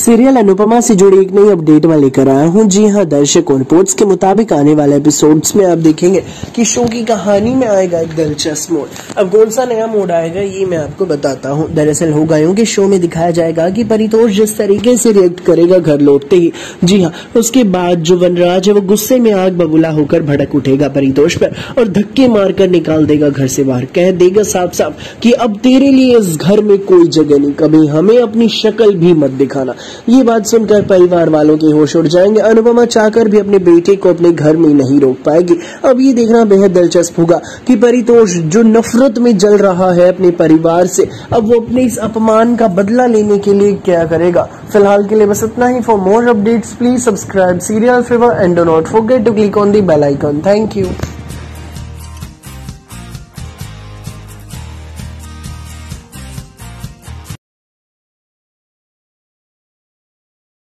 Serial Anupama से जुड़ी एक नई अपडेट में लेकर आया हूं। जी हां दर्शकों, रिपोर्ट्स के मुताबिक आने वाले एपिसोड्स में आप देखेंगे कि शो की कहानी में आएगा एक दिलचस्प मोड़। अब कौन सा नया मोड़ आएगा ये मैं आपको बताता हूं। दरअसल होगा यूं कि शो में दिखाया जाएगा कि परितोष जिस तरीके से रिएक्ट करेगा घर लौटते ही, जी हाँ, उसके बाद जो वनराज है वो गुस्से में आग बबूला होकर भड़क उठेगा परितोष पर और धक्के मारकर निकाल देगा घर से बाहर। कह देगा साफ साफ कि अब तेरे लिए इस घर में कोई जगह नहीं, कभी हमें अपनी शक्ल भी मत दिखाना। ये बात सुनकर परिवार वालों के होश उड़ जाएंगे। अनुपमा चाहकर भी अपने बेटे को अपने घर में नहीं रोक पाएगी। अब ये देखना बेहद दिलचस्प होगा कि परितोष जो नफरत में जल रहा है अपने परिवार से, अब वो अपने इस अपमान का बदला लेने के लिए क्या करेगा। फिलहाल के लिए बस इतना ही। For more updates please subscribe Serial Fever and do not forget to click on the bell icon. Thank you.